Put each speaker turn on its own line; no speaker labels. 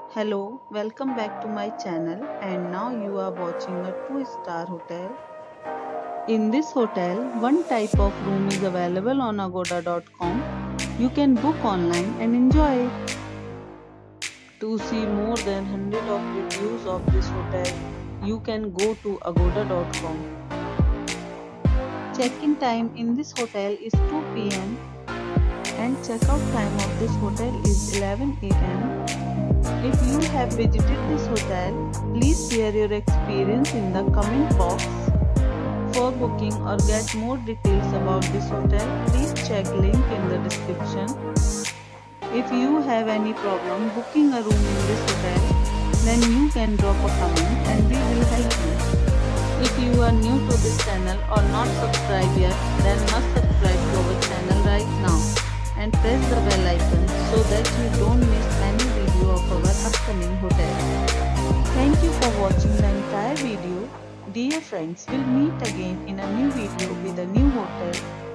Hello, welcome back to my channel, and now you are watching a 2-star hotel. In this hotel, one type of room is available on agoda.com. You can book online and enjoy it. To see more than 100 of reviews of this hotel, you can go to agoda.com. Check-in time in this hotel is 2 p.m. and check-out time of this hotel is 11 a.m. If you have visited this hotel, please share your experience in the comment box. For booking or get more details about this hotel, please check link in the description. If you have any problem booking a room in this hotel, then you can drop a comment and we will help you. If you are new to this channel or not subscribed yet, then must subscribe to our channel right now and press the bell icon so that you don't miss any video of our upcoming hotel. Thank you for watching the entire video. Dear friends, we'll meet again in a new video with a new hotel.